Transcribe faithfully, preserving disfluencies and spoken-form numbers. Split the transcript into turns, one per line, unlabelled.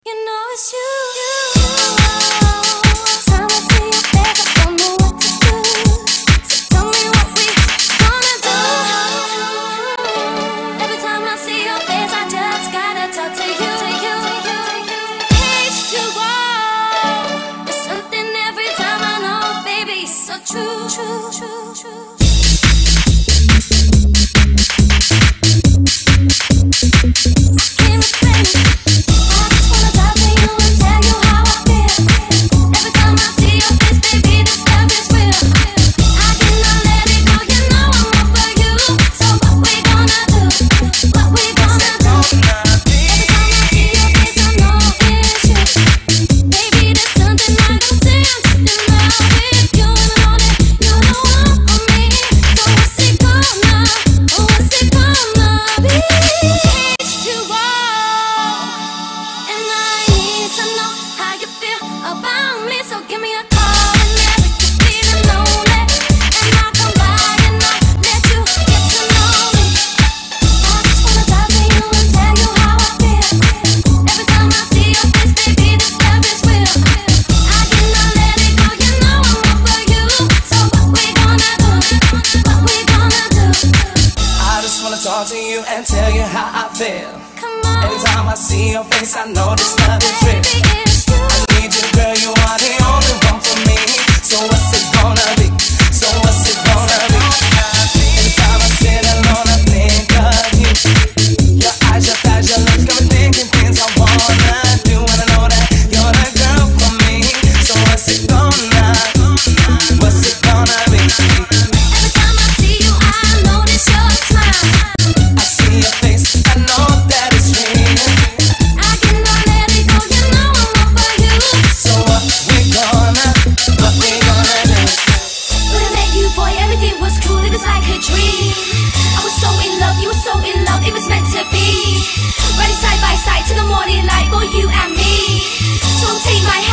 You know it's you. Time I see your face, I don't know what to do. So tell me what we gonna do. Every time I see your face, I just gotta talk to you. H two O. There's something every time I know, baby, so true, true, true, true.
Talk to you and tell you how I feel.
Come on.
Every time I see your face, I know this love is real. I need you, girl, you are the only one for me. So what's it gonna be? So what's it gonna be? Every time I sit alone, I think of you. Your eyes, your thighs, your lips got me thinking things I wanna do. And I know that you're the girl for me. So what's it gonna, what's it gonna be?
Every time I see you, I notice your smile.
Your face, I know that it's real.
I cannot let it go, you know I'm all for you.
So what we gonna, what we gonna do?
When I met you, boy, everything was cool, it was like a dream. I was so in love, you were so in love, it was meant to be. Riding side by side to the morning light for you and me. So take my hand.